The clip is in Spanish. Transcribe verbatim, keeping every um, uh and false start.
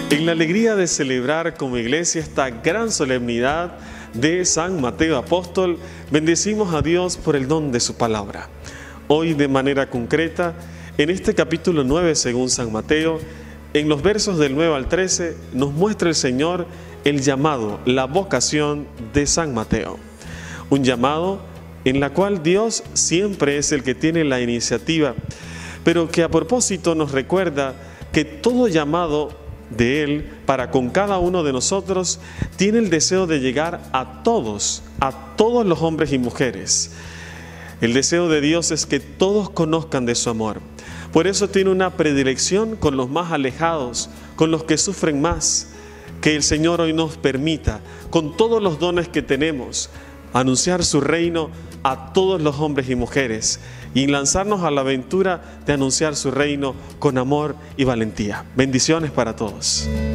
En la alegría de celebrar como iglesia esta gran solemnidad de San Mateo Apóstol, bendecimos a Dios por el don de su palabra. Hoy, de manera concreta, en este capítulo nueve según San Mateo, en los versos del nueve al trece, nos muestra el Señor el llamado, la vocación de San Mateo. Un llamado en la cual Dios siempre es el que tiene la iniciativa, pero que a propósito nos recuerda que todo llamado de Él para con cada uno de nosotros tiene el deseo de llegar a todos, a todos los hombres y mujeres. El deseo de Dios es que todos conozcan de su amor. Por eso tiene una predilección con los más alejados, con los que sufren más. Que el Señor hoy nos permita, con todos los dones que tenemos, anunciar su reino a todos los hombres y mujeres y lanzarnos a la aventura de anunciar su reino con amor y valentía. Bendiciones para todos.